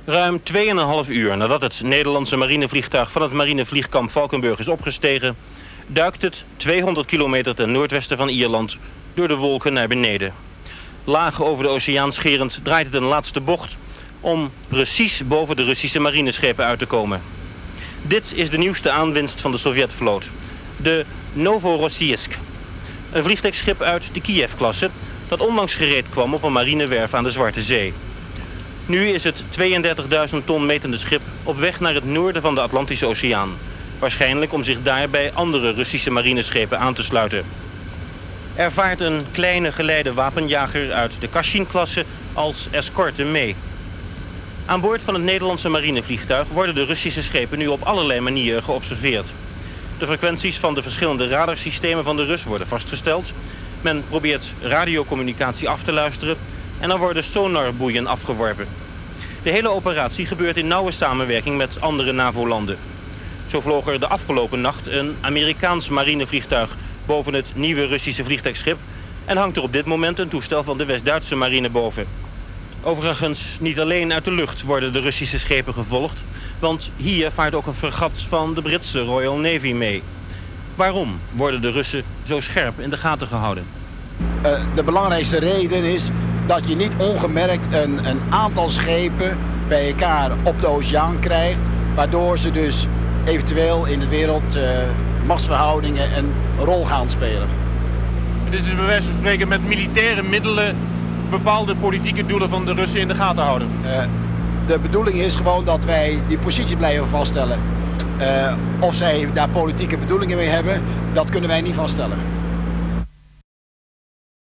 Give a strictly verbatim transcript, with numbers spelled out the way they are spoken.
Ruim twee en een half uur nadat het Nederlandse marinevliegtuig van het marinevliegkamp Valkenburg is opgestegen, duikt het tweehonderd kilometer ten noordwesten van Ierland door de wolken naar beneden. Laag over de oceaan scherend draait het een laatste bocht om precies boven de Russische marineschepen uit te komen. Dit is de nieuwste aanwinst van de Sovjetvloot, de Novorossiysk. Een vliegdekschip uit de Kiev-klasse dat onlangs gereed kwam op een marinewerf aan de Zwarte Zee. Nu is het tweeëndertigduizend ton metende schip op weg naar het noorden van de Atlantische Oceaan. Waarschijnlijk om zich daar bij andere Russische marineschepen aan te sluiten. Er vaart een kleine geleide wapenjager uit de Kashin-klasse als escorte mee. Aan boord van het Nederlandse marinevliegtuig worden de Russische schepen nu op allerlei manieren geobserveerd. De frequenties van de verschillende radarsystemen van de Rus worden vastgesteld. Men probeert radiocommunicatie af te luisteren en dan worden sonarboeien afgeworpen. De hele operatie gebeurt in nauwe samenwerking met andere NAVO-landen. Zo vloog er de afgelopen nacht een Amerikaans marinevliegtuig boven het nieuwe Russische vliegdekschip en hangt er op dit moment een toestel van de West-Duitse marine boven. Overigens, niet alleen uit de lucht worden de Russische schepen gevolgd, want hier vaart ook een fregat van de Britse Royal Navy mee. Waarom worden de Russen zo scherp in de gaten gehouden? Uh, de belangrijkste reden is dat je niet ongemerkt een, een aantal schepen bij elkaar op de oceaan krijgt, waardoor ze dus eventueel in de wereld uh, machtsverhoudingen een rol gaan spelen. Het is dus bij wijze van spreken met militaire middelen bepaalde politieke doelen van de Russen in de gaten houden. Uh, de bedoeling is gewoon dat wij die positie blijven vaststellen. Uh, of zij daar politieke bedoelingen mee hebben, dat kunnen wij niet vaststellen.